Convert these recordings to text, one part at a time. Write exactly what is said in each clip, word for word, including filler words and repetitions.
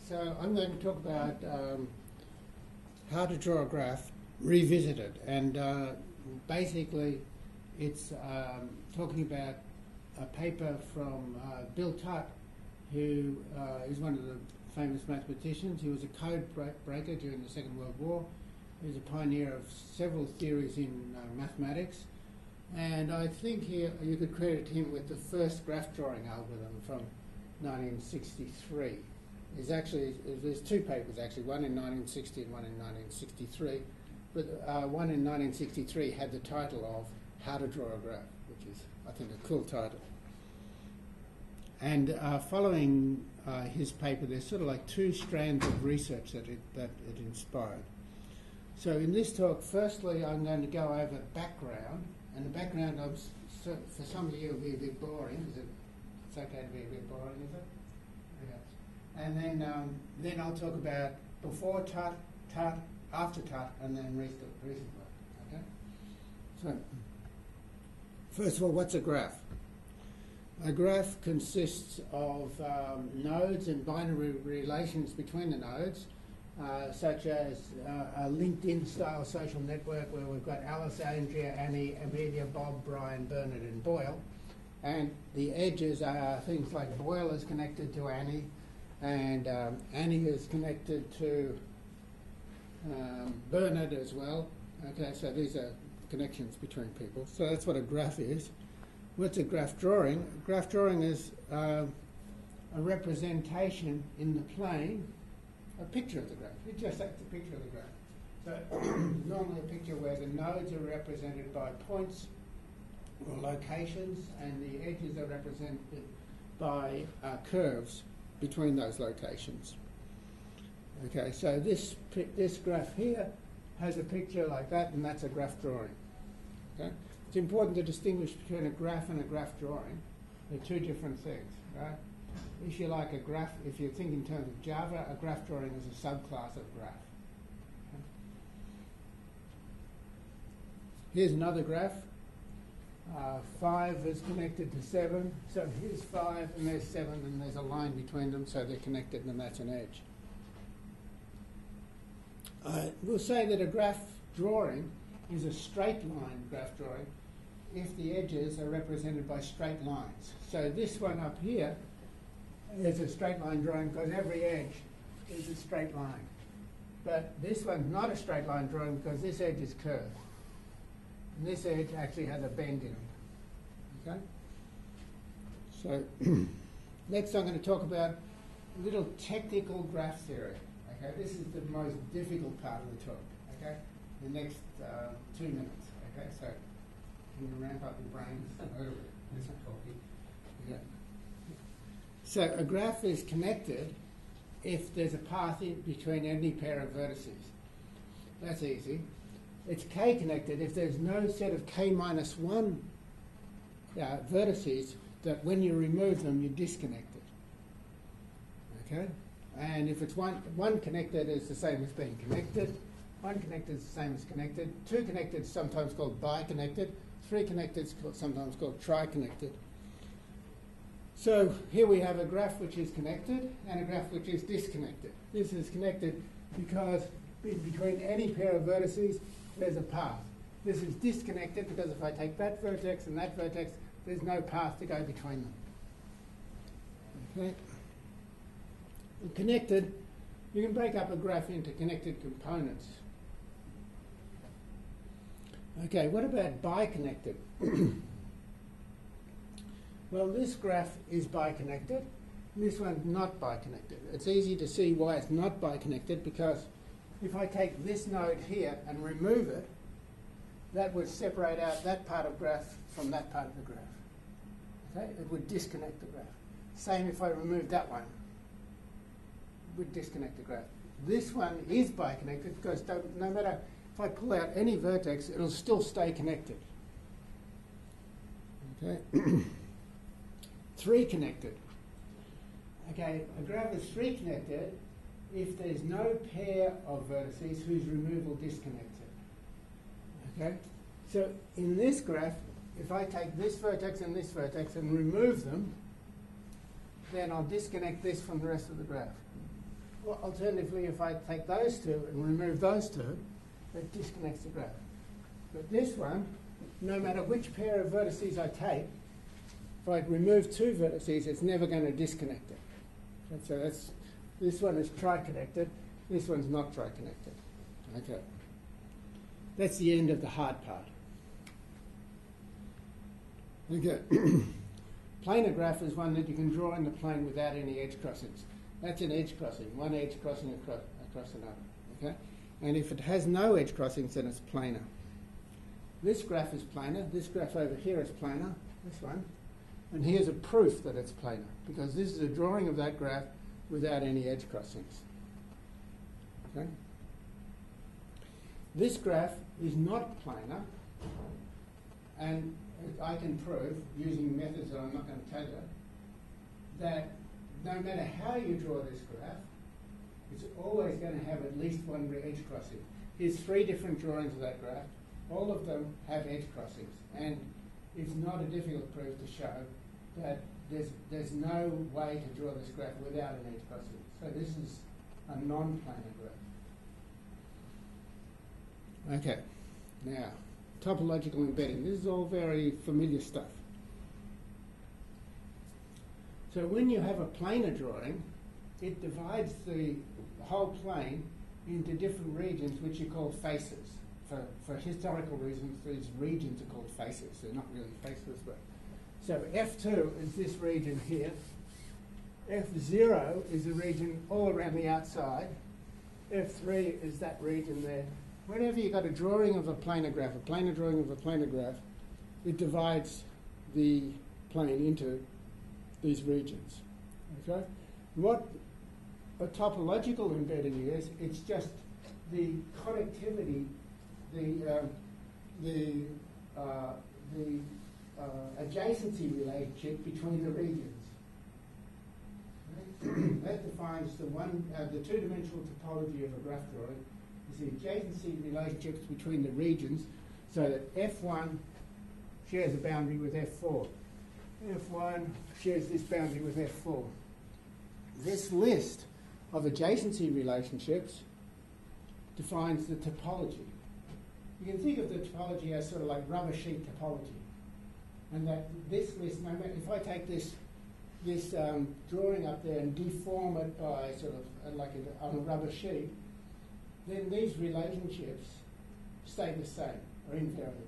So I'm going to talk about um, how to draw a graph revisited, and uh, basically it's um, talking about a paper from uh, Bill Tutt, who uh, is one of the famous mathematicians. He was a code breaker during the Second World War. He was a pioneer of several theories in uh, mathematics, and I think he, you could credit him with the first graph drawing algorithm from nineteen sixty-three. There's actually there's two papers actually, one in nineteen sixty and one in nineteen sixty-three. But uh, one in nineteen sixty-three had the title of How to Draw a Graph, which is, I think, a cool title. And uh, following uh, his paper, there's sort of like two strands of research that it, that it inspired. So in this talk, firstly, I'm going to go over background, and the background of, so for some of you will be a bit boring. Is it? It's okay to be a bit boring, is it? Yeah. And then um, then I'll talk about before Tutt, Tutt, after Tutt, and then recent recent work. Okay. So first of all, what's a graph? A graph consists of um, nodes and binary relations between the nodes, uh, such as uh, a LinkedIn-style social network where we've got Alice, Andrea, Annie, Amelia, Bob, Brian, Bernard, and Boyle. And the edges are things like Boyle is connected to Annie, and um, Annie is connected to um, Bernard as well. Okay, so these are connections between people. So that's what a graph is. What's a graph drawing? A graph drawing is uh, a representation in the plane, a picture of the graph. It just takes a picture of the graph. So normally a picture where the nodes are represented by points or locations, and the edges are represented by uh, curves between those locations. Okay, so this this graph here has a picture like that, and that's a graph drawing. Okay, it's important to distinguish between a graph and a graph drawing. They're two different things, right? If you like a graph, if you think in terms of Java, a graph drawing is a subclass of graph. Okay. Here's another graph. Uh, five is connected to seven, so here's five and there's seven and there's a line between them, so they're connected, and that's an edge. Uh, we'll say that a graph drawing is a straight line graph drawing if the edges are represented by straight lines. So this one up here is a straight line drawing because every edge is a straight line. But this one's not a straight line drawing because this edge is curved. And this edge actually has a bend in it. Okay? So next I'm going to talk about a little technical graph theory. Okay? This is the most difficult part of the talk. Okay? The next uh, two minutes. Okay? So can you ramp up your brains a little bit? There's some coffee. Okay. So a graph is connected if there's a path in between any pair of vertices. That's easy. It's k-connected if there's no set of k minus one uh, vertices that when you remove them, you disconnect it. Okay? And if it's one, one connected is the same as being connected. One connected is the same as connected. Two connected is sometimes called bi-connected. Three connected is called, sometimes called tri-connected. So here we have a graph which is connected and a graph which is disconnected. This is connected because in between any pair of vertices, there's a path. This is disconnected because if I take that vertex and that vertex, there's no path to go between them. Okay? And connected, you can break up a graph into connected components. Okay, what about bi-connected? Well, this graph is bi-connected. This one's not bi-connected. It's easy to see why it's not bi-connected because if I take this node here and remove it, that would separate out that part of graph from that part of the graph. Okay? It would disconnect the graph. Same if I remove that one. It would disconnect the graph. This one is bi-connected because no matter if I pull out any vertex, it'll still stay connected. Okay? Three connected. Okay, a graph is three connected if there's no pair of vertices whose removal disconnects it. Okay? So in this graph, if I take this vertex and this vertex and remove them, then I'll disconnect this from the rest of the graph. Well, alternatively, if I take those two and remove those two, it disconnects the graph. But this one, no matter which pair of vertices I take, if I remove two vertices, it's never going to disconnect it. And so that's, this one is tri-connected, this one's not tri-connected. Okay. That's the end of the hard part. Okay. Planar graph is one that you can draw in the plane without any edge crossings. That's an edge crossing, one edge crossing across, across another. Okay? And if it has no edge crossings, then it's planar. This graph is planar. This graph over here is planar, this one. And here's a proof that it's planar, because this is a drawing of that graph without any edge crossings. Okay? This graph is not planar, and I can prove, using methods that I'm not going to tell you, that no matter how you draw this graph, it's always going to have at least one edge crossing. Here's three different drawings of that graph. All of them have edge crossings, and it's not a difficult proof to show that there's, there's no way to draw this graph without an edge crossing. So this is a non-planar graph. Okay, now, topological embedding. This is all very familiar stuff. So when you have a planar drawing, it divides the whole plane into different regions which you call faces. For, for historical reasons, these regions are called faces. They're not really faces, but... So F two is this region here. F zero is a region all around the outside. F three is that region there. Whenever you've got a drawing of a planar graph, a planar drawing of a planar graph, it divides the plane into these regions. Okay? What a topological embedding is, it's just the connectivity, the um, the uh, the uh, adjacency relationship between the regions. Right? That defines the one, uh, the two-dimensional topology of a graph drawing. Is the adjacency relationships between the regions, so that F one shares a boundary with F four. F one shares this boundary with F four. This list of adjacency relationships defines the topology. You can think of the topology as sort of like rubber sheet topology. And that this list, no matter, if I take this this um, drawing up there and deform it by sort of uh, like a, on a rubber sheet, then these relationships stay the same, or invariant.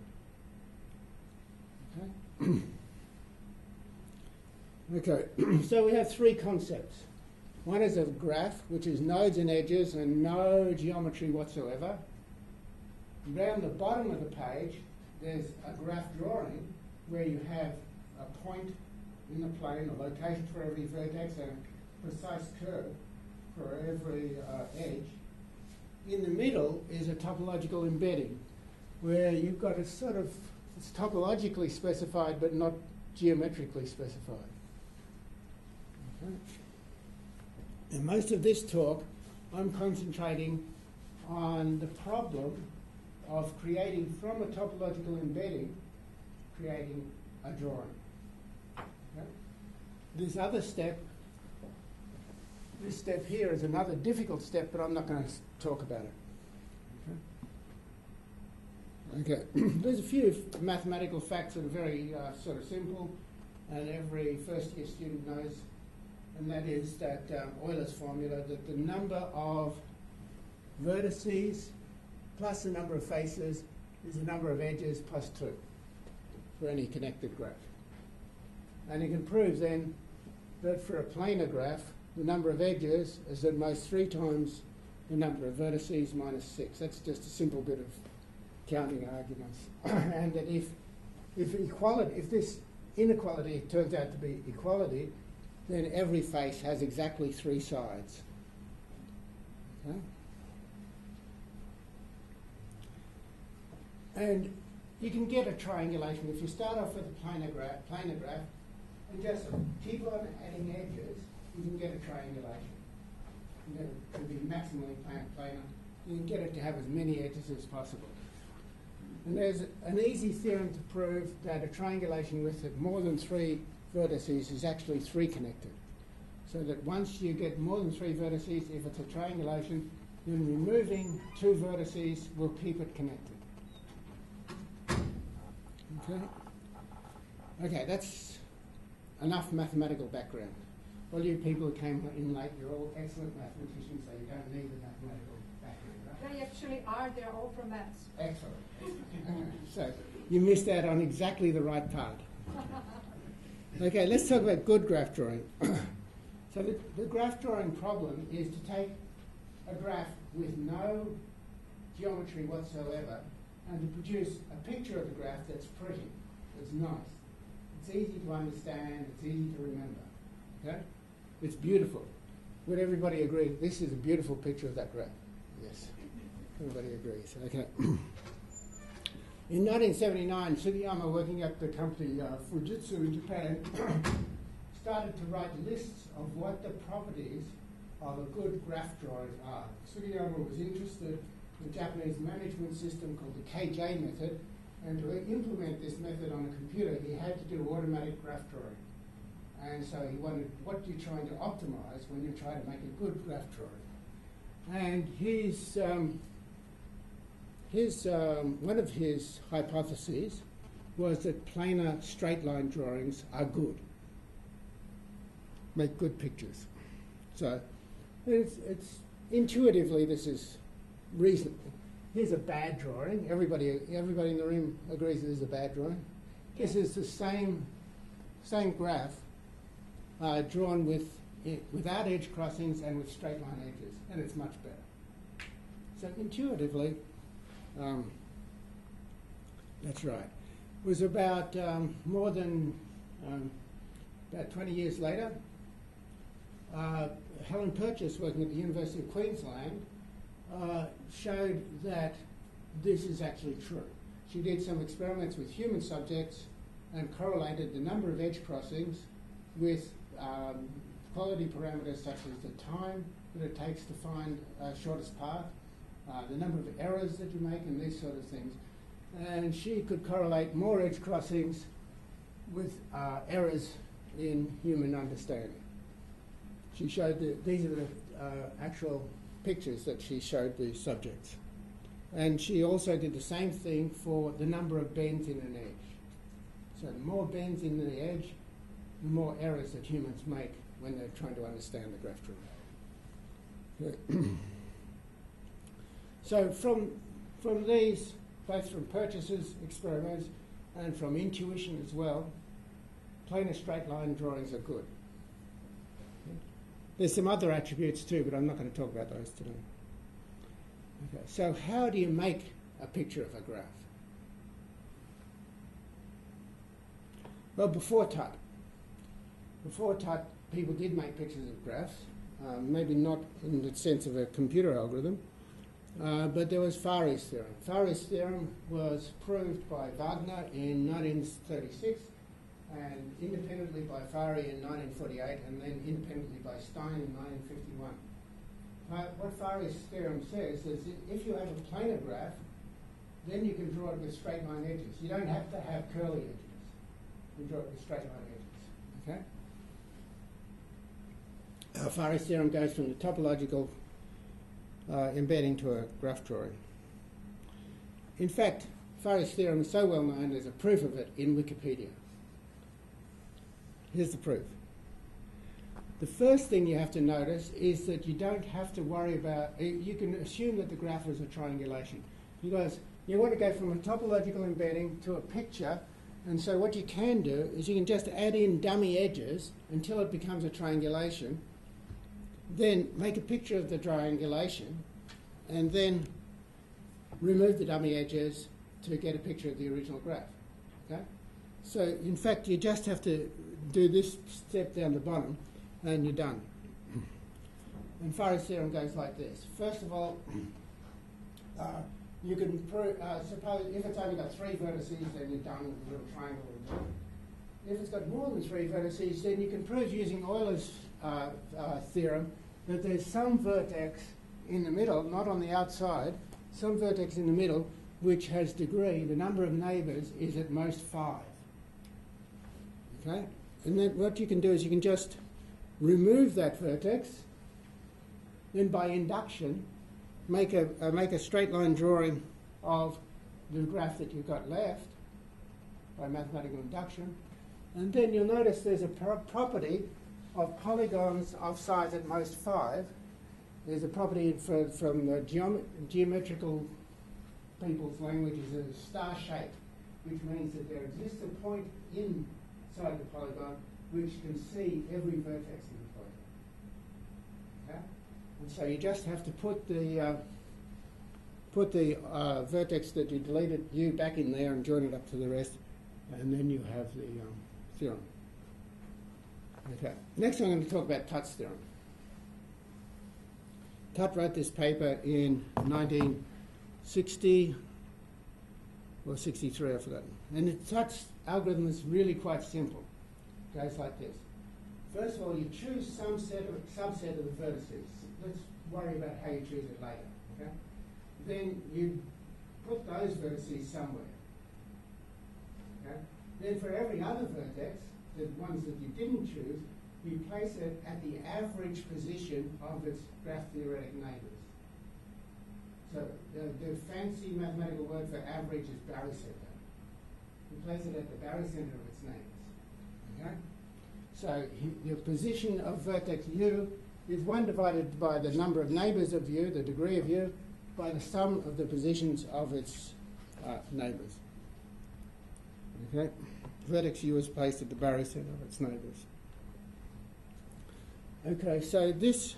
Okay? Okay, so we have three concepts. One is a graph, which is nodes and edges and no geometry whatsoever. Down the bottom of the page, there's a graph drawing where you have a point in the plane, a location for every vertex, and a precise curve for every uh, edge. In the middle is a topological embedding, where you've got a sort of, it's topologically specified but not geometrically specified. Okay. In most of this talk, I'm concentrating on the problem of creating from a topological embedding, creating a drawing. Okay. This other step, this step here is another difficult step, but I'm not going to talk about it. Okay. Okay. There's a few mathematical facts that are very uh, sort of simple, and every first year student knows, and that is that um, Euler's formula, that the number of vertices plus the number of faces is the number of edges plus two for any connected graph. And you can prove then that for a planar graph, the number of edges is at most three times the number of vertices minus six. That's just a simple bit of counting arguments. And that if, if equality, if this inequality turns out to be equality, then every face has exactly three sides. Okay? And you can get a triangulation. If you start off with a planar graph, planar graph and just keep on adding edges, you can get a triangulation. And then it can be maximally planar. You can get it to have as many edges as possible. And there's an easy theorem to prove that a triangulation with more than three vertices is actually three connected. So that once you get more than three vertices, if it's a triangulation, then removing two vertices will keep it connected. Okay? Okay, that's enough mathematical background. All you people who came in late, you're all excellent mathematicians, so you don't need a mathematical background, right? They actually are. They're all from maths. Excellent. So you missed out on exactly the right part. Okay, let's talk about good graph drawing. So the, the graph drawing problem is to take a graph with no geometry whatsoever and to produce a picture of the graph that's pretty, that's nice. It's easy to understand, it's easy to remember. Okay? It's beautiful. Would everybody agree? This is a beautiful picture of that graph. Yes. Everybody agrees. Okay. In nineteen seventy-nine, Sugiyama, working at the company uh, Fujitsu in Japan, started to write lists of what the properties of a good graph drawing are. Sugiyama was interested in a Japanese management system called the K J method, and to implement this method on a computer, he had to do automatic graph drawing. And so he wondered what you're trying to optimize when you try to make a good graph drawing. And his, um, his, um, one of his hypotheses was that planar straight line drawings are good, make good pictures. So it's, it's intuitively this is reasonable. Here's a bad drawing. Everybody, everybody in the room agrees this is a bad drawing. This is the same, same graph uh, drawn with it, without edge crossings and with straight line edges, and it's much better. So intuitively, um, that's right. It was about um, more than um, about twenty years later. Uh, Helen Purchase, working at the University of Queensland, uh, showed that this is actually true. She did some experiments with human subjects and correlated the number of edge crossings with um, quality parameters such as the time that it takes to find a shortest path, uh, the number of errors that you make, and these sort of things. And she could correlate more edge crossings with uh, errors in human understanding. She showed that these are the uh, actual pictures that she showed the subjects. And she also did the same thing for the number of bends in an edge. So the more bends in the edge, the more errors that humans make when they're trying to understand the graph drawing. So from, from these, both from Purchase's experiments and from intuition as well, planar straight line drawings are good. There's some other attributes too, but I'm not going to talk about those today. Okay, so how do you make a picture of a graph? Well, before T U T. Before T U T, people did make pictures of graphs, um, maybe not in the sense of a computer algorithm, uh, but there was Fari's theorem. Fari's theorem was proved by Wagner in nineteen thirty-six, and independently by Fari in nineteen forty-eight, and then independently by Stein in nineteen fifty-one. Uh, what Fari's theorem says is that if you have a planar graph, then you can draw it with straight line edges. You don't have to have curly edges. You draw it with straight line edges. Okay? Uh, Fari's theorem goes from the topological uh, embedding to a graph drawing. In fact, Fari's theorem is so well known there's a proof of it in Wikipedia. Here's the proof. The first thing you have to notice is that you don't have to worry about, you can assume that the graph is a triangulation, because you want to go from a topological embedding to a picture, and so what you can do is you can just add in dummy edges until it becomes a triangulation, then make a picture of the triangulation, and then remove the dummy edges to get a picture of the original graph. Okay? So in fact, you just have to do this step down the bottom, and you're done. And Fari's theorem goes like this. First of all, uh, you can prove, uh, suppose if it's only got three vertices, then you're done with the little triangle. If it's got more than three vertices, then you can prove using Euler's uh, uh, theorem that there's some vertex in the middle, not on the outside, some vertex in the middle which has degree, the number of neighbours is at most five. Okay? And then what you can do is you can just remove that vertex, then by induction, make a, uh, make a straight line drawing of the graph that you've got left by mathematical induction. And then you'll notice there's a pro property of polygons of size at most five. There's a property for, from the geom geometrical people's language is a star shape, which means that there exists a point inside the polygon which can see every vertex in the polygon. Okay? And so you just have to put the uh, put the uh, vertex that you deleted U back in there and join it up to the rest, and then you have the um, theorem. Okay. Next, I'm going to talk about Tutt's theorem. Tutt wrote this paper in nineteen sixty or sixty-three, I've forgotten. And it, Tutt's algorithm is really quite simple. It goes like this. First of all, you choose some set of, subset of the vertices. Let's worry about how you choose it later. Okay? Then you put those vertices somewhere. Okay? Then for every other vertex, the ones that you didn't choose, you place it at the average position of its graph theoretic neighbours. So the, the fancy mathematical word for average is barycenter. You place it at the barycenter of its neighbours. Okay? So he, the position of vertex U is one divided by the number of neighbours of U, the degree of U, by the sum of the positions of its uh, neighbours. Okay? Vertex U is placed at the barycenter of its neighbours. Okay, so this,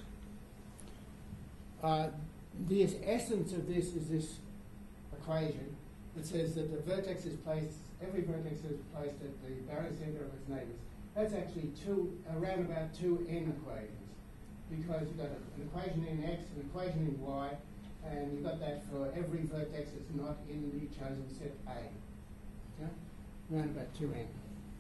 uh, the essence of this is this equation that says that the vertex is placed, every vertex is placed at the barycenter of its neighbours. That's actually two, around about two n equations, because you've got an equation in x, an equation in y, and you've got that for every vertex that's not in the chosen set A. Okay? Around about two n.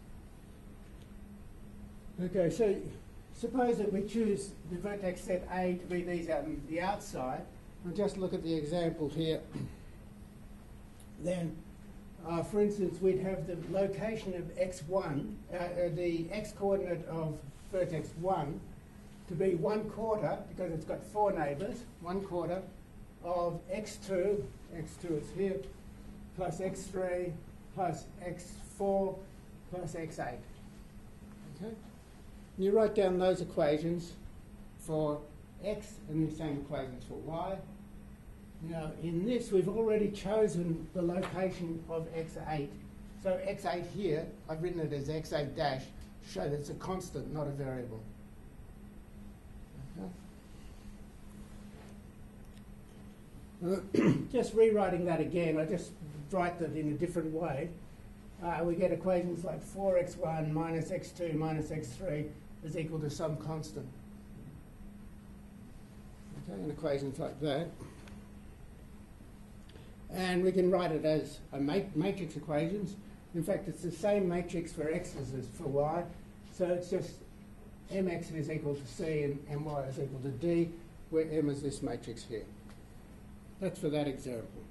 Okay, so suppose that we choose the vertex set A to be these on the outside. I'll just look at the example here. Then, uh, for instance, we'd have the location of x one, uh, uh, the x-coordinate of vertex one to be one quarter, because it's got four neighbours, one quarter of x two, x two is here, plus x three, plus x four, plus x eight. Okay? And you write down those equations for x and the same equations for y. Now, in this, we've already chosen the location of x eight. So x eight here, I've written it as x eight dash, show that it's a constant, not a variable. Okay. Uh, just rewriting that again, I just write that in a different way. Uh, we get equations like four x one minus x two minus x three is equal to some constant. Okay, and equations like that. And we can write it as a mat matrix equations. In fact, it's the same matrix for x as for y. So it's just mx is equal to c and my is equal to d, where m is this matrix here. That's for that example.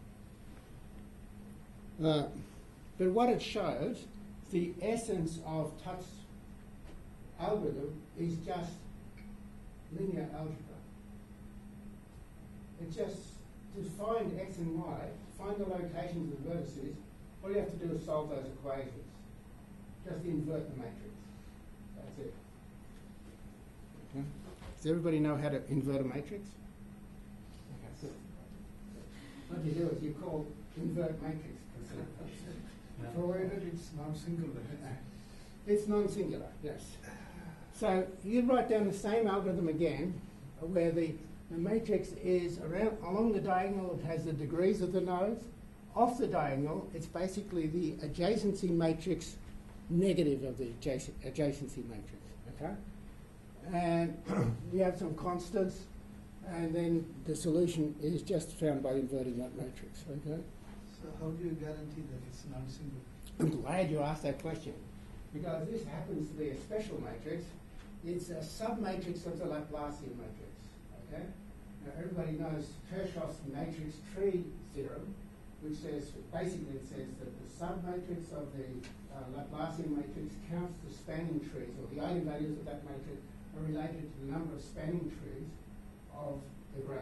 Uh, but what it shows, the essence of Tutt's algorithm is just linear algebra. It's just to find x and y, find the locations of the vertices, all you have to do is solve those equations. Just invert the matrix. That's it. Okay. Does everybody know how to invert a matrix? Okay, so what you do is you call invert matrix. Provided it's non-singular. It's non-singular, yes. So you write down the same algorithm again, where the, the matrix is around along the diagonal, it has the degrees of the nodes. Off the diagonal, it's basically the adjacency matrix negative of the adjac adjacency matrix, okay? And you have some constants, and then the solution is just found by inverting that matrix, okay? So how do you guarantee that it's non-singular? I'm glad you asked that question, because this happens to be a special matrix. It's a submatrix of the Laplacian matrix, okay? Now everybody knows Kirchhoff's matrix tree theorem, which says, basically it says that the submatrix of the uh, Laplacian matrix counts the spanning trees, or the eigenvalues of that matrix, are related to the number of spanning trees of the graph.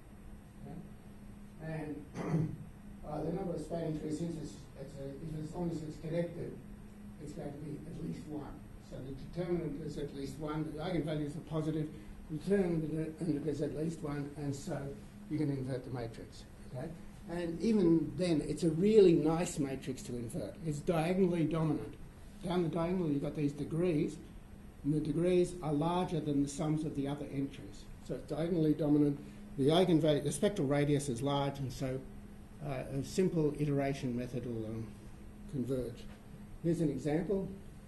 Okay? And uh, the number of spanning trees, since it's, it's a, if as long as it's connected, it's going to be at least one. So the determinant is at least one. The eigenvalues are positive. The determinant is at least one, and so you can invert the matrix. Okay? And even then, it's a really nice matrix to invert. It's diagonally dominant. Down the diagonal, you've got these degrees, and the degrees are larger than the sums of the other entries. So it's diagonally dominant. The eigenvalue, the spectral radius is large, and so uh, a simple iteration method will um, converge. Here's an example.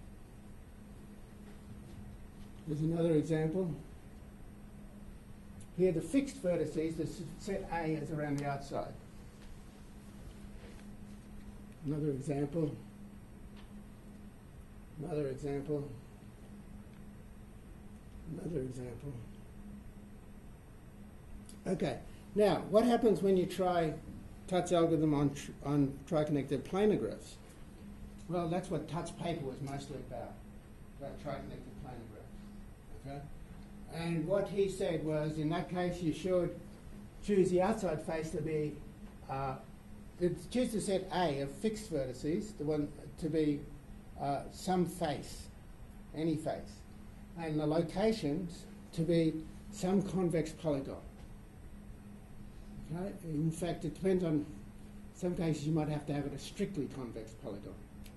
Here's another example. Here, the fixed vertices, the set A is around the outside. Another example. Another example. Another example. Okay. Now, what happens when you try Tutt's algorithm on, tr on triconnected planar graphs? Well, that's what Tutt's paper was mostly about, about triconnected planar graphs. Okay? And what he said was, in that case, you should choose the outside face to be, uh, choose the set A of fixed vertices, the one to be uh, some face, any face, and the locations to be some convex polygon. Okay? In fact, it depends on, some cases you might have to have it a strictly convex polygon.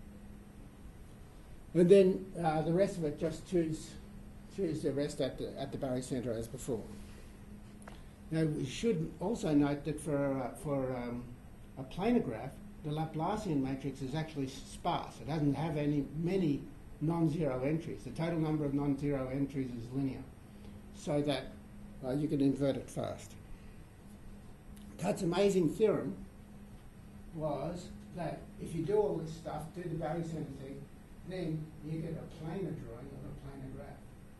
And then uh, the rest of it, just choose choose the rest at the, at the barycenter as before. Now, we should also note that for, uh, for um, a planar graph, the Laplacian matrix is actually sparse. It doesn't have any many non-zero entries. The total number of non-zero entries is linear, so that uh, you can invert it fast. Tutt's amazing theorem was that if you do all this stuff, do the barycenter thing, then you get a planar drawing of a planar graph.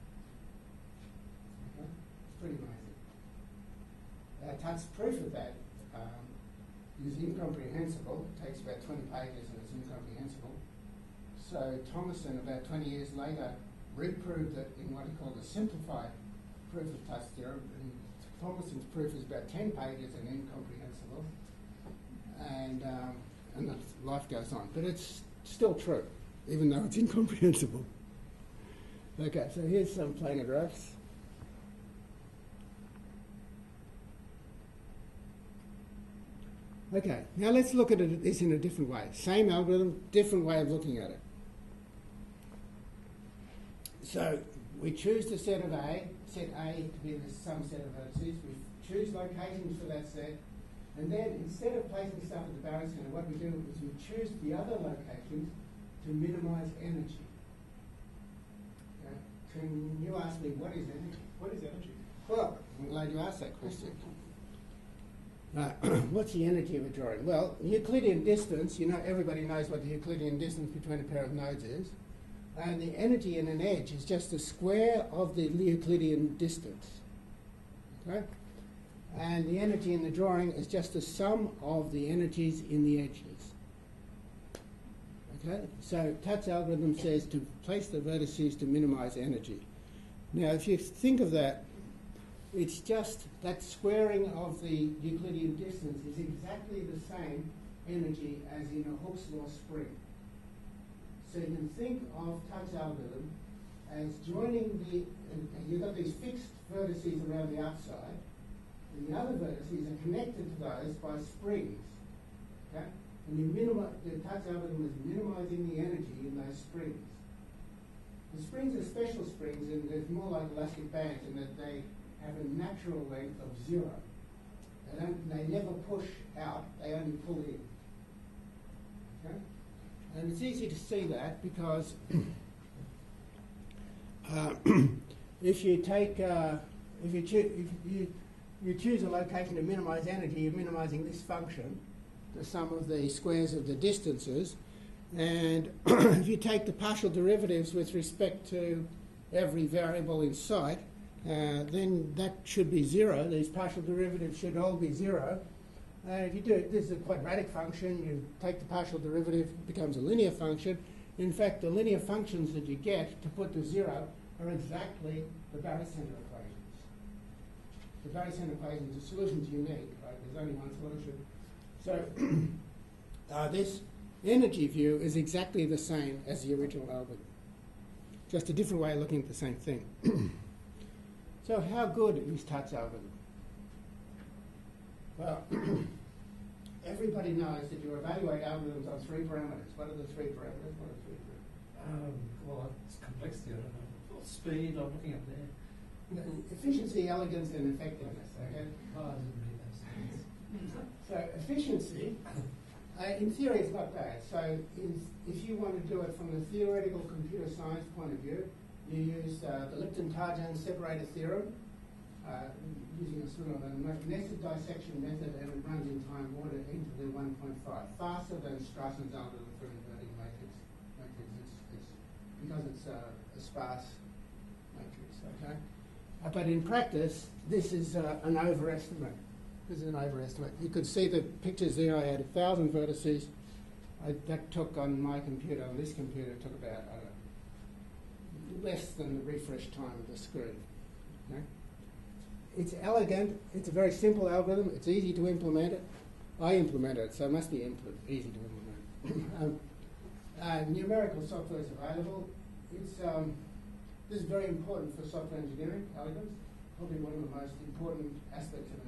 Okay? It's pretty amazing. Uh, Tutt's proof of that um, is incomprehensible. It takes about twenty pages and it's incomprehensible. So Thomason, about twenty years later, reproved it in what he called a simplified proof of Tutt's theorem. And Thomason's proof is about ten pages and incomprehensible. And, um, and the life goes on. But it's still true, even though it's incomprehensible. Okay, so here's some planar graphs. Okay, now let's look at it, this in a different way. Same algorithm, different way of looking at it. So we choose the set of A, set A to be the sum set of vertices. We choose locations for that set. And then instead of placing stuff at the barycenter, what we do is we choose the other locations to minimize energy. Okay. Can you ask me, what is energy? What is energy? Well, I'm glad you asked that question. Uh, what's the energy of a drawing? Well, Euclidean distance, you know, everybody knows what the Euclidean distance between a pair of nodes is. And the energy in an edge is just the square of the Euclidean distance. Okay? And the energy in the drawing is just the sum of the energies in the edges. Okay? So Tutt's algorithm says to place the vertices to minimize energy. Now, if you think of that, it's just that squaring of the Euclidean distance is exactly the same energy as in a Hooke's law spring. So you can think of Tutt's algorithm as joining the, and you've got these fixed vertices around the outside, and the other vertices are connected to those by springs. Okay? And you minimize, the Tutt's algorithm is minimizing the energy in those springs. The springs are special springs, and they're more like elastic bands in that they have a natural length of zero. They don't, they never push out, they only pull in. Okay? And it's easy to see that because uh, if you take, uh, if you, choo if you you choose a location to minimize energy, you're minimizing this function, the sum of the squares of the distances, and if you take the partial derivatives with respect to every variable in sight, uh, then that should be zero. These partial derivatives should all be zero. Uh, if you do it, this is a quadratic function. You take the partial derivative, it becomes a linear function. In fact, the linear functions that you get to put to zero are exactly the barycenter equations. The barycenter equations, the solution's unique, right? There's only one solution. So uh, this energy view is exactly the same as the original algorithm. Just a different way of looking at the same thing. So how good is Tutt's algorithm? Well, everybody knows that you evaluate algorithms on three parameters. What are the three parameters? What are the three parameters? Um, well, it's complexity, I don't know. Well, speed, I'm looking up there. No, efficiency, elegance, and effectiveness. Okay. Oh, I didn't read those. So efficiency, uh, in theory, it's not bad. So in, if you want to do it from the theoretical computer science point of view, you use uh, the Lipton-Tarjan separator theorem, uh, using a sort of a nested dissection method, and it runs in time order into the one point five, faster than Strasson's algorithm for inverting matrix. matrix. It's, it's because it's uh, a sparse matrix. Okay. Uh, but in practice, this is uh, an overestimate. This is an overestimate. You could see the pictures there. I had a thousand vertices. I, that took on my computer, on this computer, it took about, I don't know, less than the refresh time of the screen. Okay? It's elegant. It's a very simple algorithm. It's easy to implement it. I implemented it, so it must be impl- easy to implement. um, uh, numerical software is available. It's um, this is very important for software engineering algorithms. Probably one of the most important aspects of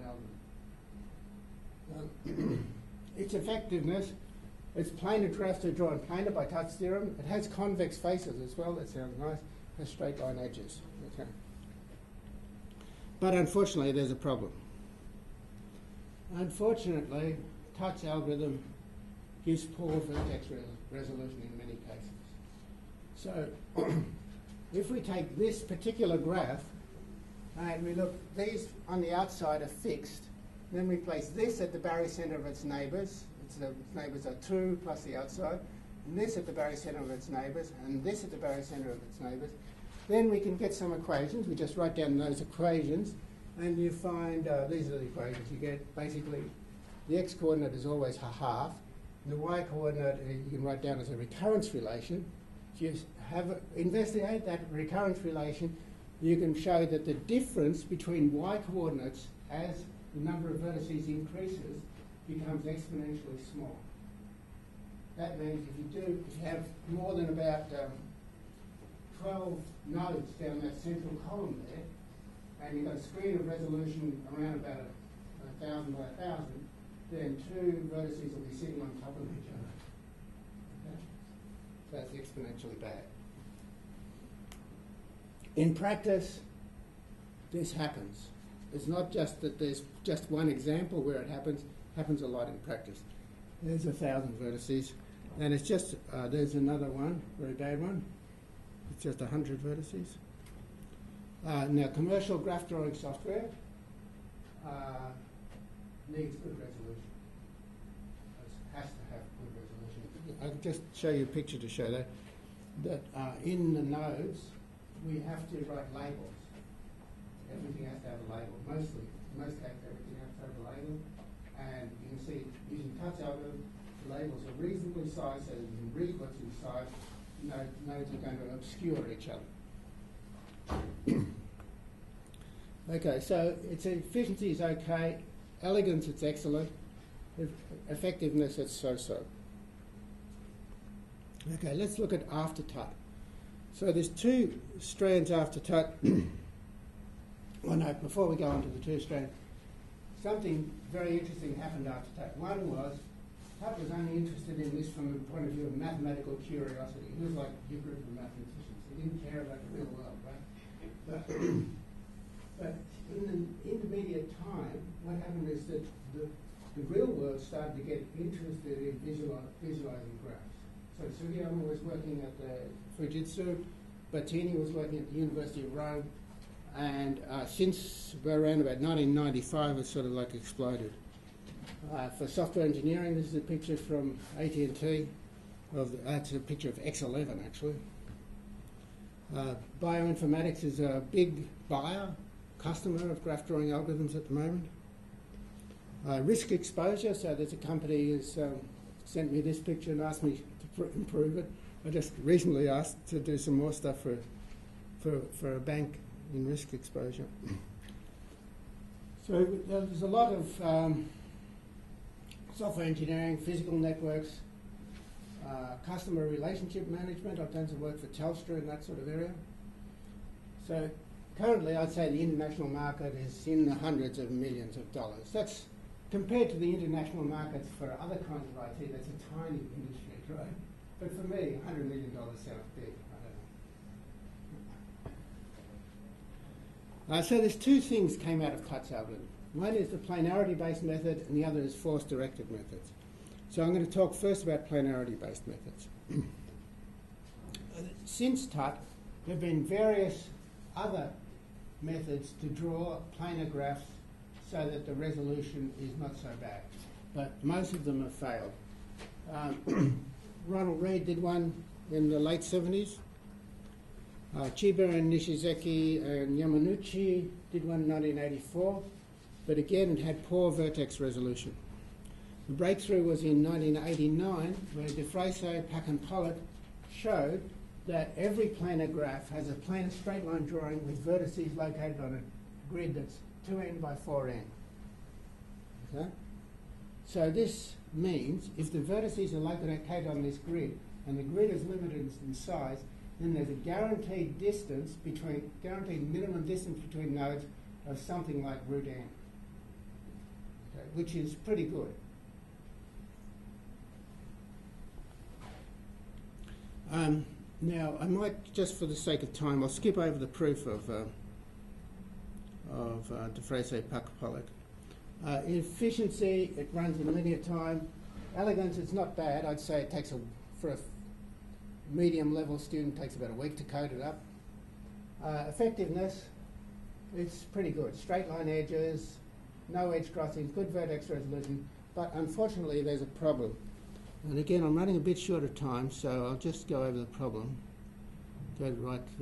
an algorithm. Um, its effectiveness. It's planar to raster drawn planar by Tutt's theorem. It has convex faces as well. That sounds nice. It has straight line edges. Okay. But unfortunately, there's a problem. Unfortunately, Tutt's algorithm gives poor vertex res resolution in many cases. So, if we take this particular graph and we look, these on the outside are fixed, then we place this at the barycenter of its neighbours. Its neighbours are two plus the outside, and this at the barycenter of its neighbours, and this at the barycenter of its neighbours. Then we can get some equations. We just write down those equations, and you find uh, these are the equations. You get basically the x-coordinate is always a half, and the y-coordinate uh, you can write down as a recurrence relation. If you have a, investigate that recurrence relation, you can show that the difference between y-coordinates as the number of vertices increases becomes exponentially small. That means if you do, if you have more than about um, twelve nodes down that central column there, and you've got a screen of resolution around about a, a thousand by a thousand, then two vertices will be sitting on top of each other. Okay? So that's exponentially bad. In practice, this happens. It's not just that there's just one example where it happens. It happens a lot in practice. There's a thousand vertices, and it's just uh, there's another one, very bad one. It's just a hundred vertices. Uh, now, commercial graph drawing software uh, needs good resolution. It has to have good resolution. I'll just show you a picture to show that. That uh, in the nodes, we have to write labels. Everything has to have a label. Mostly, in most cases, everything has to have a label. And you can see, using Tutt's algorithm, the labels are reasonably sized so that you can read what's inside. No, nodes are going to obscure each other. Okay, so its efficiency is okay. Elegance, it's excellent. Eff effectiveness, it's so-so. Okay, let's look at after Tutt. So there's two strands after Tutt. Oh no, before we go on to the two strands, something very interesting happened after Tutt. One was, Tutt was only interested in this from the point of view of mathematical curiosity. He was like your group of mathematicians. He didn't care about the real world, right? But, but in the intermediate time, what happened is that the, the real world started to get interested in visual, visualizing graphs. So Sugiyama was working at the Fujitsu, Battini was working at the University of Rome, and uh, since around about nineteen ninety-five, it's sort of like exploded. Uh, for software engineering, this is a picture from A T and T. Of the, that's a picture of X eleven, actually. Uh, bioinformatics is a big buyer, customer of graph drawing algorithms at the moment. Uh, risk exposure, so there's a company who's um, sent me this picture and asked me to pr improve it. I just recently asked to do some more stuff for, for for, for a bank in risk exposure. So uh, there's a lot of um, software engineering, physical networks, uh, customer relationship management. I've done some work for Telstra in that sort of area. So currently I'd say the international market is in the hundreds of millions of dollars. That's compared to the international markets for other kinds of I T, that's a tiny industry, right? But for me, one hundred million dollars sounds big. I don't know. Uh, so there's two things came out of Tutt's algorithm. One is the planarity-based method, and the other is force-directed methods. So I'm going to talk first about planarity-based methods. Since Tutt, there have been various other methods to draw planar graphs so that the resolution is not so bad, but most of them have failed. Um, Ronald Reed did one in the late seventies. Uh, Chiba and Nishizaki and Yamanouchi did one in nineteen eighty-four, but again it had poor vertex resolution. The breakthrough was in nineteen eighty-nine, where De Freysse, Pack and Pollock showed that every planar graph has a planar straight line drawing with vertices located on a grid that's two n by four n. Okay? So this means if the vertices are located on this grid and the grid is limited in size, then there's a guaranteed distance between, guaranteed minimum distance between nodes of something like root n, okay, which is pretty good. Um, now, I might, just for the sake of time, I'll skip over the proof of, uh, of uh, De Freysse, Pack, Pollock. Uh, efficiency, it runs in linear time. Elegance, it's not bad. I'd say it takes, a, for a medium level student, takes about a week to code it up. Uh, effectiveness, it's pretty good. Straight line edges, no edge crossings, good vertex resolution, but unfortunately there's a problem. And again, I'm running a bit short of time, so I'll just go over the problem. Go right to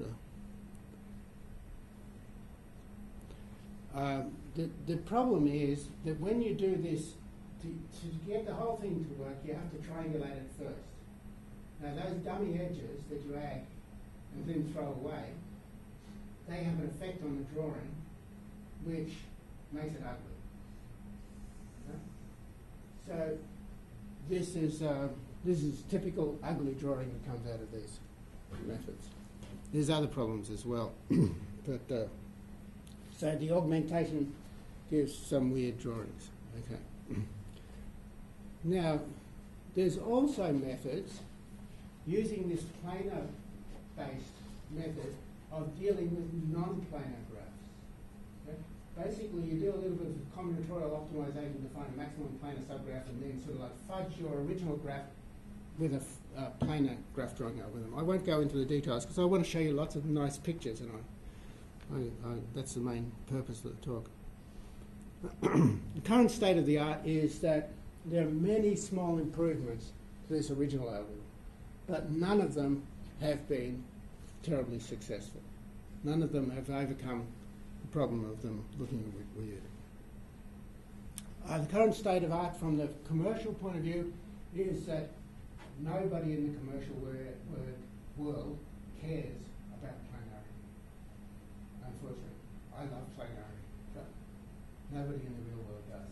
the... Uh, the, the problem is that when you do this, to, to get the whole thing to work, you have to triangulate it first. Now those dummy edges that you add and then throw away, they have an effect on the drawing which makes it ugly. Okay? So this is, uh, this is typical ugly drawing that comes out of these methods. There's other problems as well. but uh, So the augmentation gives some weird drawings. Okay. Now, there's also methods using this planar-based method of dealing with non-planar graphs. Okay? Basically, you do a little bit of combinatorial optimization to find a maximum planar subgraph and then sort of like fudge your original graph with a f uh, planar graph drawing algorithm. I won't go into the details because I want to show you lots of nice pictures, and I, I, I, that's the main purpose of the talk. The current state of the art is that there are many small improvements to this original algorithm, but none of them have been terribly successful. None of them have overcome the problem of them looking a bit weird. Uh, the current state of art from the commercial point of view is that nobody in the commercial word, word world cares about planarity. Unfortunately, I love planarity, but nobody in the real world does.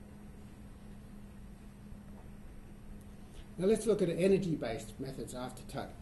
Now let's look at energy-based methods after Tutt.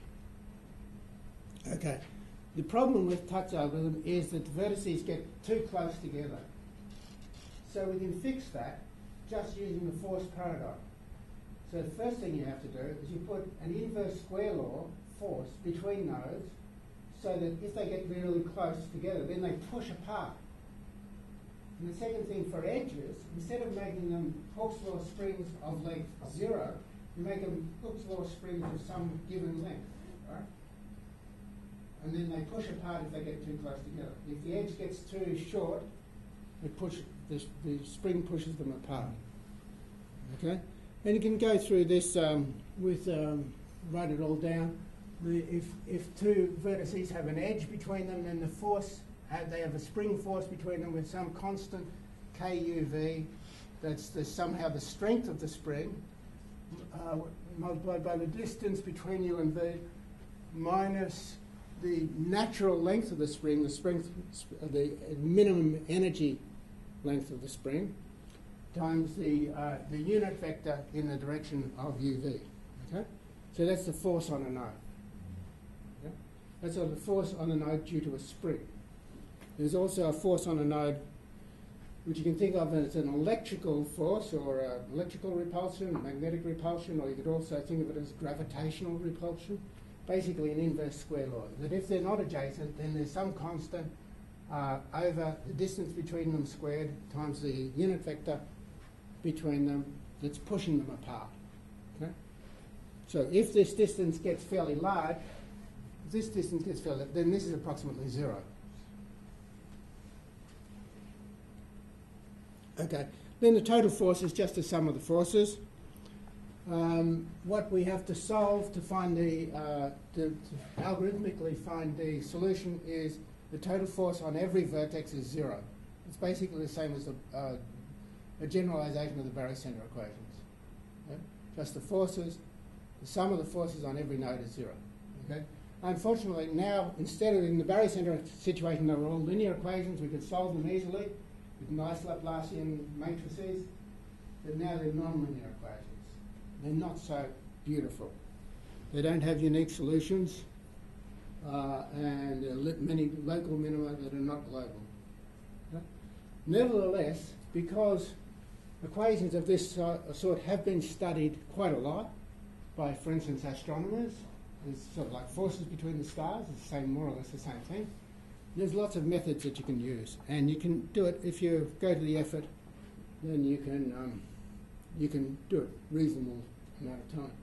Okay, the problem with Tutt's algorithm is that the vertices get too close together. So we can fix that just using the force paradigm. So the first thing you have to do is you put an inverse square law force between nodes so that if they get really close together, then they push apart. And the second thing for edges, instead of making them Hooke's law springs of length zero, you make them Hooke's law springs of some given length, right? And then they push apart if they get too close together. If the edge gets too short, it push, the, the spring pushes them apart. Okay? And you can go through this um, with, um, write it all down. The, if, if two vertices have an edge between them, then the force, uh, they have a spring force between them with some constant K U V, that's the, somehow the strength of the spring, uh, multiplied by the distance between U and V, minus the natural length of the spring, the spring, the minimum energy length of the spring, times the uh, the unit vector in the direction of U V. Okay, so that's the force on a node. Okay? That's the force on a node due to a spring. There's also a force on a node which you can think of as an electrical force or uh, electrical repulsion, magnetic repulsion, or you could also think of it as gravitational repulsion. Basically an inverse square law, that if they're not adjacent, then there's some constant uh, over the distance between them squared times the unit vector between them that's pushing them apart. Okay? So if this distance gets fairly large, if this distance gets fairly, then this is approximately zero. Okay, then the total force is just the sum of the forces. Um, what we have to solve to find the, uh, to, to algorithmically find the solution is the total force on every vertex is zero. It's basically the same as the, uh, a generalization of the barycenter equations. Okay? Just the forces, the sum of the forces on every node is zero. Okay? Unfortunately, now, instead of in the barycenter situation, they were all linear equations, we could solve them easily with nice Laplacian matrices, but now they're non-linear equations. They're not so beautiful. They don't have unique solutions, uh, and there are li many local minima that are not global. Okay? Nevertheless, because equations of this uh, sort have been studied quite a lot by, for instance, astronomers, it's sort of like forces between the stars, it's the same, more or less the same thing. There's lots of methods that you can use, and you can do it if you go to the effort, then you can um, you can do it reasonable amount of time.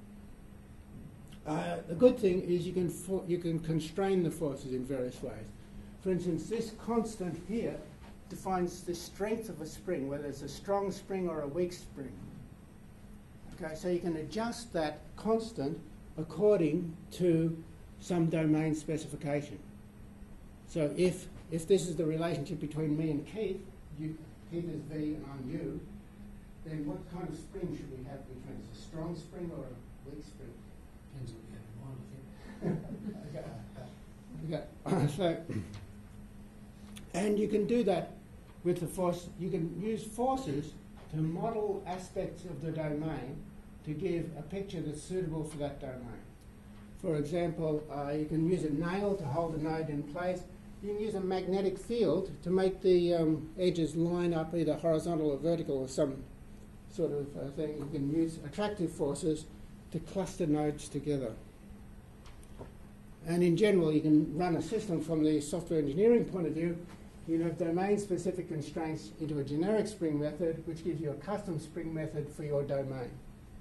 Uh, the good thing is you can for you can constrain the forces in various ways. For instance, this constant here defines the strength of a spring, whether it's a strong spring or a weak spring. Okay, so you can adjust that constant according to some domain specification. So if, if this is the relationship between me and Keith, you, Keith is V and I'm U, then what kind of spring should we have between us? A strong spring or a weak spring? Depends what you have in mind, I think. Okay. Okay. So, and you can do that with the force. You can use forces to model aspects of the domain to give a picture that's suitable for that domain. For example, uh, you can use a nail to hold a node in place. You can use a magnetic field to make the um, edges line up either horizontal or vertical or some sort of uh, thing. You can use attractive forces to cluster nodes together. And in general, you can run a system from the software engineering point of view. You can have domain-specific constraints into a generic spring method, which gives you a custom spring method for your domain.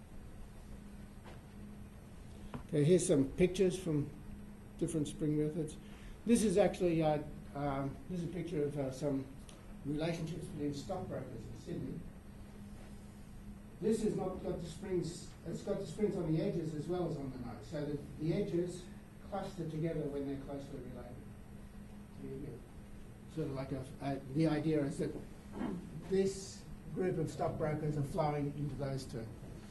Okay, here's some pictures from different spring methods. This is actually uh, um, this is a picture of uh, some relationships between stockbrokers in Sydney. This has not got the springs. It's got the springs on the edges as well as on the node, so that the edges cluster together when they're closely related. So you get sort of like a, a, the idea is that this group of stockbrokers are flowing into those two.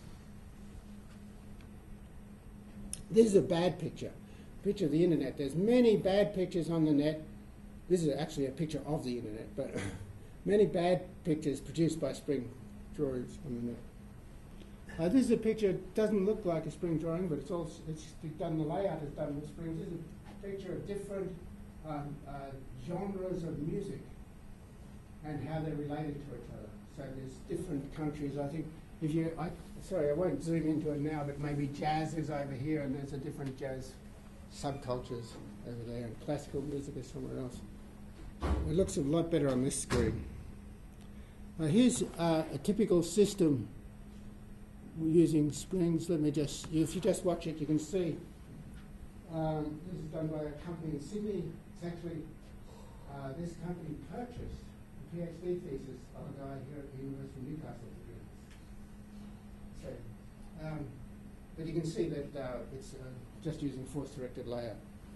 This is a bad picture, picture of the internet. There's many bad pictures on the net. This is actually a picture of the internet, but many bad pictures produced by spring drawings on the net. Uh, this is a picture, it doesn't look like a spring drawing, but it's also, it's done, the layout is done with springs. This is a picture of different um, uh, genres of music and how they're related to each other. So there's different countries, I think. If you, I, sorry, I won't zoom into it now, but maybe jazz is over here, and there's a different jazz subcultures over there, and classical music is somewhere else. It looks a lot better on this screen. Now here's uh, a typical system using springs. Let me just, if you just watch it, you can see. Um, this is done by a company in Sydney. It's actually, uh, this company purchased a PhD thesis of a guy here at the University of Newcastle. So, um, but you can see that uh, it's uh, just using force-directed layout.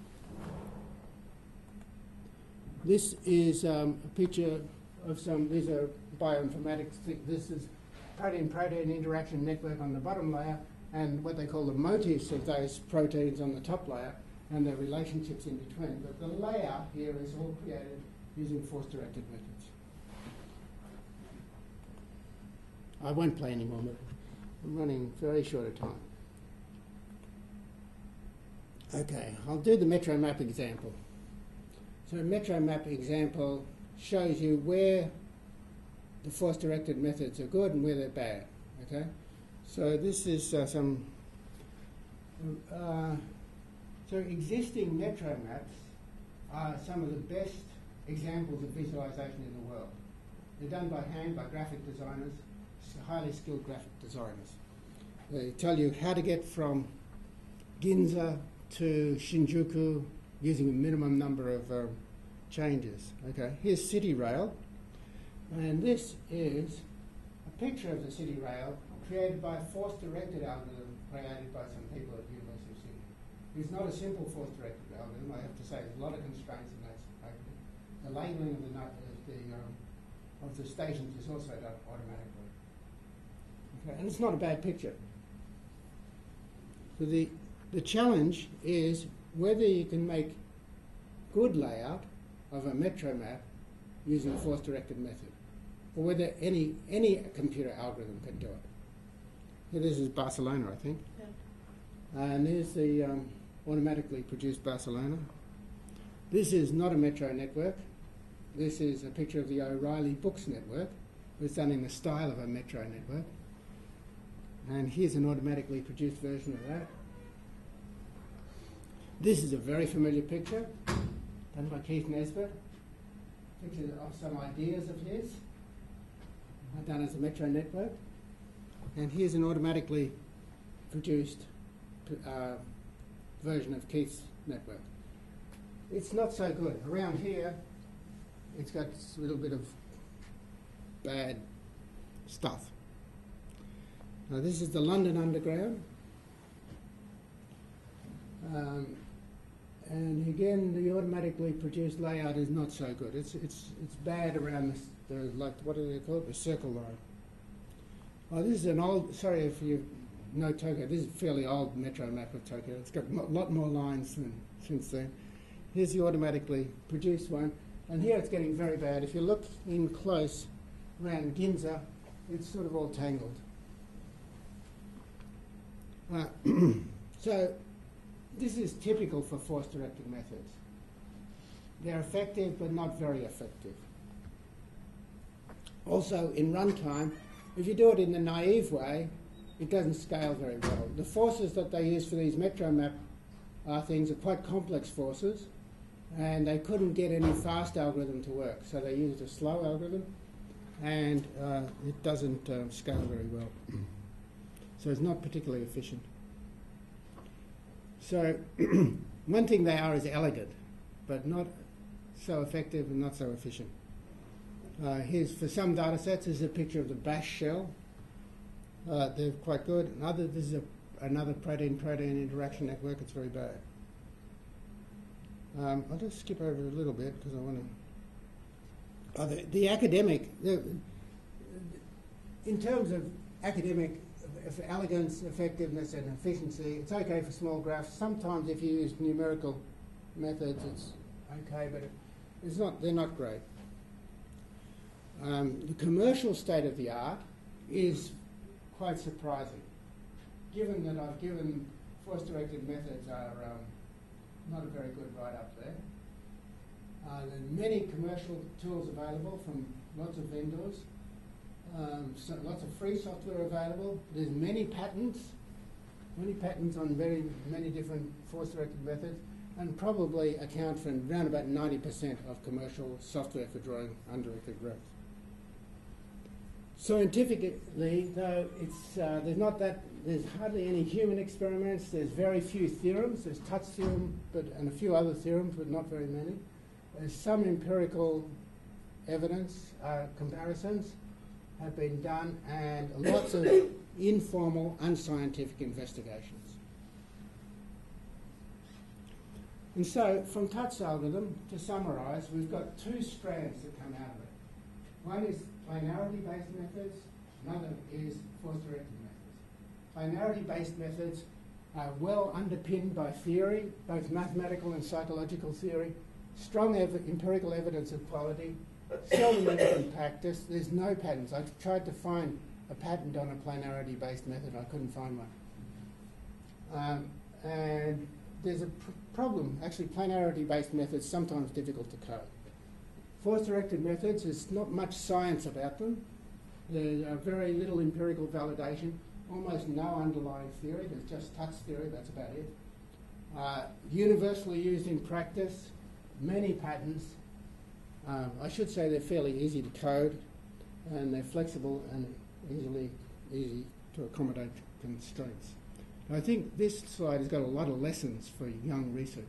This is um, a picture of some, these are bioinformatics. This is protein-protein interaction network on the bottom layer and what they call the motifs of those proteins on the top layer. and the relationships in between. But the layout here is all created using force-directed methods. I won't play anymore, but I'm running very short of time. Okay, I'll do the metro map example. So a metro map example shows you where the force-directed methods are good and where they're bad. Okay, so this is uh, some. Uh, so existing metro maps are some of the best examples of visualization in the world. They're done by hand by graphic designers, highly skilled graphic designers. They tell you how to get from Ginza to Shinjuku using a minimum number of uh, changes. Okay, here's City Rail, and this is a picture of the City Rail created by a force-directed algorithm created by some people at University of Sydney. It's not a simple force-directed algorithm, I have to say. There's a lot of constraints in that algorithm. The labelling of the, of the, um, of the stations is also done automatically. Okay, and it's not a bad picture. So the, the challenge is whether you can make good layout of a metro map using a force-directed method, or whether any, any computer algorithm can do it. Here, this is Barcelona, I think. Yeah. And there's the um, automatically produced Barcelona. This is not a metro network. This is a picture of the O'Reilly Books network. It's done in the style of a metro network. And here's an automatically produced version of that. This is a very familiar picture done by Keith Nesbitt. Picture of some ideas of his, done as a metro network. And here's an automatically produced uh, version of Keith's network. It's not so good. Around here, it's got a little bit of bad stuff. Now this is the London Underground. Um, and again, the automatically produced layout is not so good. It's, it's, it's bad around the, the, like, what do they call it, the circle line. Oh, this is an old, sorry if you know Tokyo, this is a fairly old metro map of Tokyo. It's got a lot more lines than since then. Here's the automatically produced one, and here it's getting very bad. If you look in close around Ginza, it's sort of all tangled. Uh, so this is typical for force-directed methods. They're effective, but not very effective. Also, in runtime, if you do it in the naive way, it doesn't scale very well. The forces that they use for these metro map uh, things are quite complex forces, and they couldn't get any fast algorithm to work, so they used a slow algorithm, and uh, it doesn't uh, scale very well. So it's not particularly efficient. So one thing they are is elegant, but not so effective and not so efficient. Uh, here's, for some data sets, this is a picture of the bash shell. Uh, they're quite good. Another, this is a, another protein-protein interaction network. It's very bad. Um, I'll just skip over a little bit because I want to... Oh, the, the academic... The, in terms of academic elegance, effectiveness, and efficiency, it's okay for small graphs. Sometimes if you use numerical methods, it's okay, but it's not, they're not great. Um, the commercial state of the art is quite surprising, given that I've given force-directed methods are um, not a very good write-up there. Uh, there are many commercial tools available from lots of vendors. Um, so lots of free software available. There's many patents, many patents on very many different force-directed methods, and probably account for around about ninety percent of commercial software for drawing undirected graphs. Scientifically, though, it's uh, there's not that there's hardly any human experiments. There's very few theorems. There's Tut's theorem, but and a few other theorems, but not very many. There's some empirical evidence, uh, comparisons have been done, and lots of informal, unscientific investigations. And so, from Tut's algorithm, to summarise, we've got two strands that come out of it. One is planarity-based methods, another is force-directed methods. Planarity-based methods uh, well underpinned by theory, both mathematical and psychological theory, strong ev- empirical evidence of quality, seldom used in practice. There's no patents. I tried to find a patent on a planarity-based method. I couldn't find one. Um, and there's a pr- problem. Actually, planarity-based methods sometimes difficult to code. Force-directed methods, there's not much science about them. There's uh, very little empirical validation, almost no underlying theory. There's just touch theory, that's about it. Uh, universally used in practice, many patents. Uh, I should say they're fairly easy to code, and they're flexible and easily easy to accommodate constraints. I think this slide has got a lot of lessons for young researchers.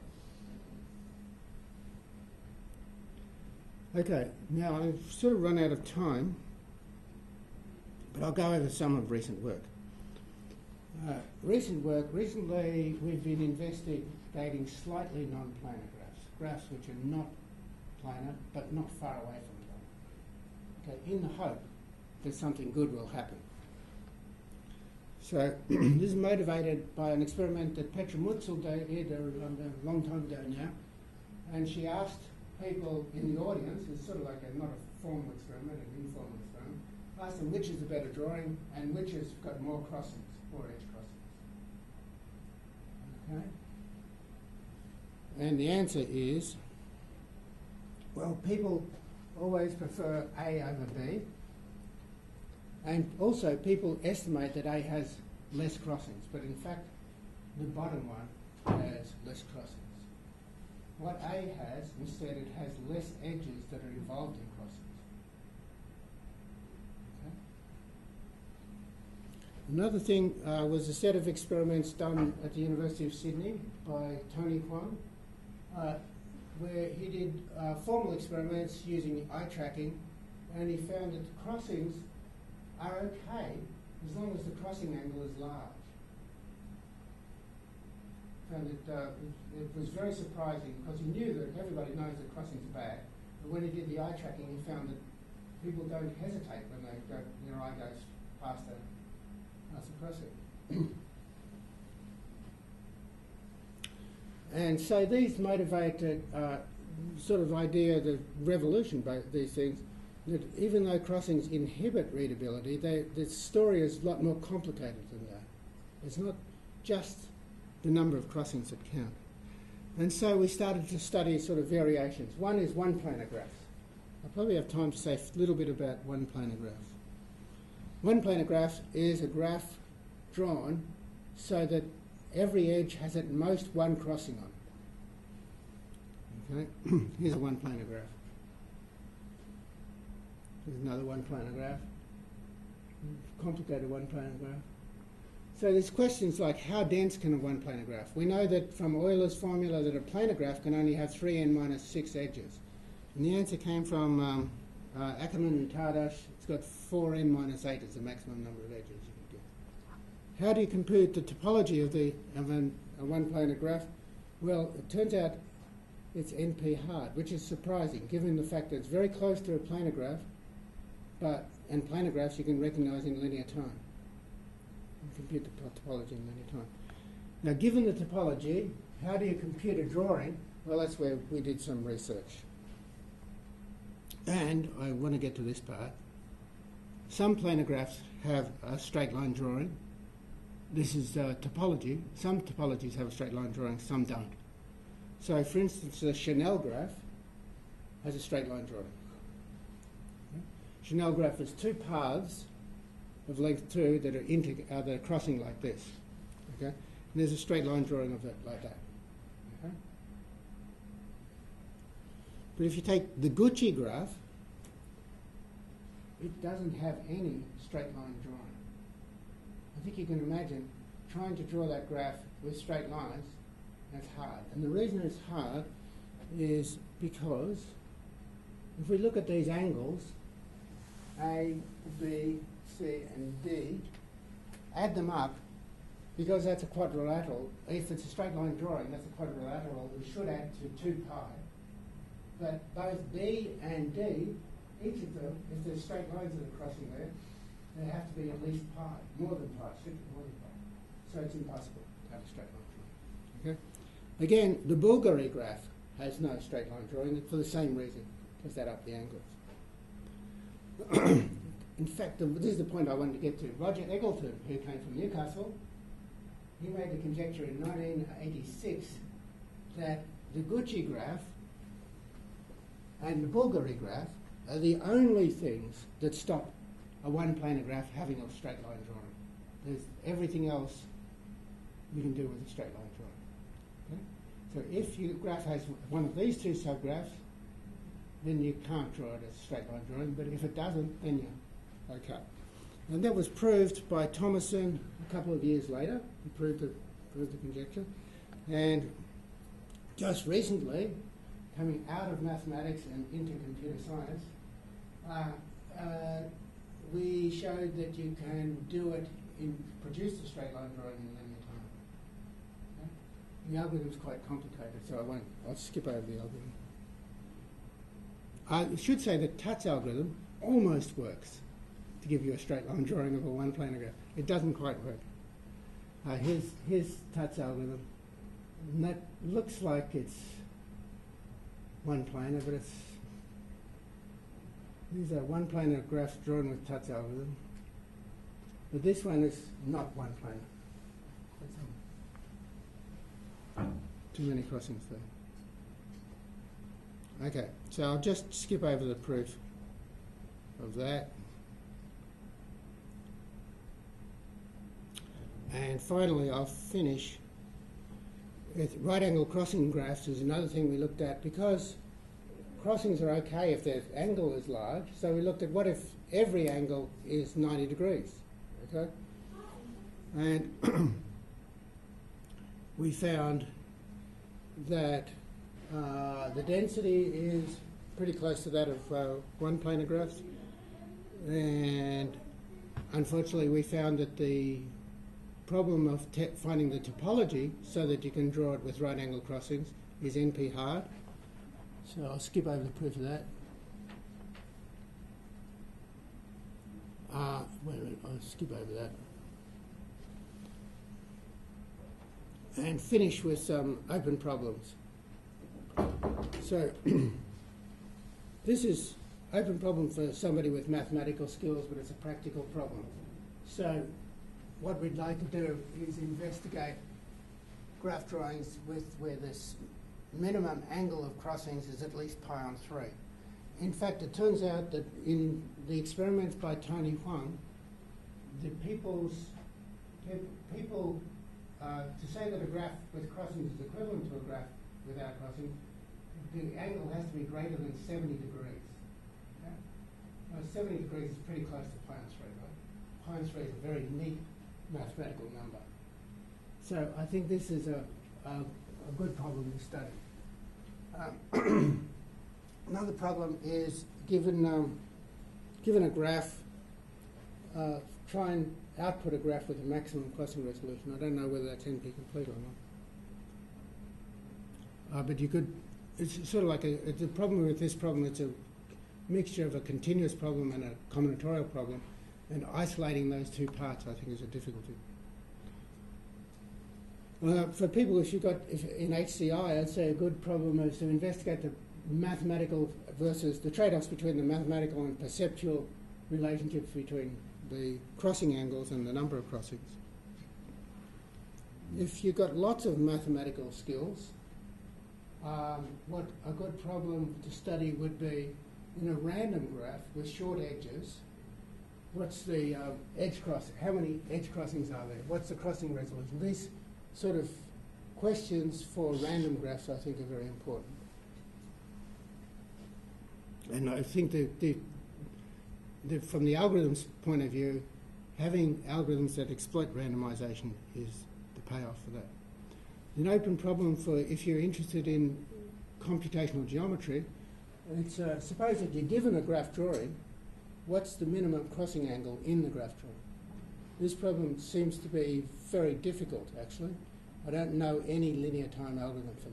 Okay, now I've sort of run out of time, but I'll go over some of recent work. Uh, recent work, recently we've been investigating slightly non-planar graphs, graphs which are not planar but not far away from planar. Okay, in the hope that something good will happen. So this is motivated by an experiment that Petra Mutzel did a, a long time ago now, and she asked people in the audience, it's sort of like a, not a formal experiment, an informal experiment, asked them which is the better drawing and which has got more crossings, more edge crossings. Okay? And the answer is, well, people always prefer A over B, and also people estimate that A has less crossings, but in fact the bottom one has less crossings. What A has, instead, it has less edges that are involved in crossings. Okay. Another thing uh, was a set of experiments done at the University of Sydney by Tony Kwan, uh, where he did uh, formal experiments using eye tracking, and he found that the crossings are okay as long as the crossing angle is large. And it, uh, it, it was very surprising because he knew that everybody knows that crossings are bad, but when he did the eye tracking, he found that people don't hesitate when they go, their eye goes past a, past a crossing. And so these motivate a uh, sort of idea, the revolution by these things, that even though crossings inhibit readability, they, the story is a lot more complicated than that. It's not just the number of crossings that count. And so we started to study sort of variations. One is one-planar graphs. I'll probably have time to say a little bit about one-planar graphs. One-planar graph is a graph drawn so that every edge has at most one crossing on it. Okay? Here's a one-planar graph. Here's another one-planar graph. Complicated one-planar graph. So there's questions like, how dense can a one-planar graph? We know that from Euler's formula that a planar graph can only have three n minus six edges. And the answer came from um, uh, Ackerman and Tardash. It's got four n minus eight as the maximum number of edges you can get. How do you compute the topology of, the, of an, a one-planar graph? Well, it turns out it's N P hard, which is surprising given the fact that it's very close to a planar graph, but and planar graphs you can recognize in linear time. Compute the topology in linear time. Now, given the topology, how do you compute a drawing? Well, that's where we did some research. And I want to get to this part. Some planar graphs have a straight line drawing. This is uh, topology. Some topologies have a straight line drawing, some don't. So, for instance, the Chanel graph has a straight line drawing. Okay. Chanel graph has two paths of length two that are, integ- uh, that are crossing like this. Okay? And there's a straight line drawing of it like that. Okay? But if you take the Gucci graph, it doesn't have any straight line drawing. I think you can imagine trying to draw that graph with straight lines, that's hard. And the reason it's hard is because if we look at these angles, A, B, C and D, add them up, because that's a quadrilateral. If it's a straight line drawing, that's a quadrilateral, we should add to two pi. But both B and D, each of them, if there's straight lines that are crossing there, they have to be at least pi, more than pi, should be more than pi. So it's impossible. to have a straight line drawing. Okay? Again, the Bulgari graph has no straight line drawing for the same reason, because that up the angles. In fact, the, this is the point I wanted to get to. Roger Eggleton, who came from Newcastle, he made the conjecture in nineteen eighty-six that the Gucci graph and the Bulgari graph are the only things that stop a one-planar graph having a straight line drawing. There's everything else you can do with a straight line drawing. Okay? So if your graph has one of these two subgraphs, then you can't draw it as a straight line drawing, but if it doesn't, then you're okay. And that was proved by Thomason a couple of years later. He proved the, proved the conjecture. And just recently, coming out of mathematics and into computer science, uh, uh, we showed that you can do it in, produce a straight line drawing in linear time. Okay? The algorithm's quite complicated, so I won't, I'll skip over the algorithm. I should say that Tutt's algorithm almost works to give you a straight line drawing of a one-planar graph. It doesn't quite work. Uh, here's, here's Tutt's algorithm. And that looks like it's one-planar, but it's... These are one-planar graphs drawn with Tutt's algorithm. But this one is not one-planar. Too many crossings there. Okay, so I'll just skip over the proof of that. And finally, I'll finish with right-angle crossing graphs is another thing we looked at, because crossings are okay if their angle is large. So we looked at what if every angle is ninety degrees, okay? And we found that Uh, the density is pretty close to that of uh, one-planar graphs, and unfortunately we found that the problem of te finding the topology so that you can draw it with right-angle crossings is N P hard. So I'll skip over the proof of that. Uh, wait a minute, I'll skip over that. And finish with some open problems. So this is open problem for somebody with mathematical skills, but it's a practical problem. So what we'd like to do is investigate graph drawings with where this minimum angle of crossings is at least pi on three. In fact, it turns out that in the experiments by Tony Huang, the people's people uh, to say that a graph with crossings is equivalent to a graph without crossings, the angle has to be greater than seventy degrees. Okay? Now, seventy degrees is pretty close to pi on three, right? Pi on three is a very neat mathematical number. So I think this is a, a, a good problem to study. Um, another problem is given, um, given a graph, uh, try and output a graph with a maximum crossing resolution. I don't know whether that's N P complete or not. Uh, but you could, it's sort of like a, it's a problem with this problem, it's a mixture of a continuous problem and a combinatorial problem, and isolating those two parts I think is a difficulty. Uh, for people, if you've got, if in H C I, I'd say a good problem is to investigate the mathematical versus the trade-offs between the mathematical and perceptual relationships between the crossing angles and the number of crossings. If you've got lots of mathematical skills, um, what a good problem to study would be in a random graph with short edges, what's the uh, edge cross, how many edge crossings are there? What's the crossing resolution? These sort of questions for random graphs I think are very important. And I think that the, the, from the algorithm's point of view, having algorithms that exploit randomization is the payoff for that. An open problem for if you're interested in computational geometry, it's uh, suppose that you're given a graph drawing, what's the minimum crossing angle in the graph drawing? This problem seems to be very difficult, actually. I don't know any linear time algorithm for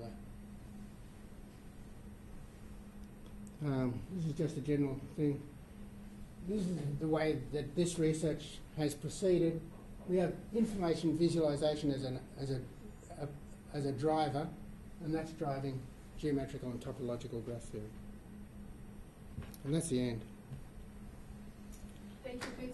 that. Um, this is just a general thing. This is the way that this research has proceeded. we have information visualization as an as a, a as a driver, and that's driving geometrical and topological graph theory. And that's the end. Thank you, Peter.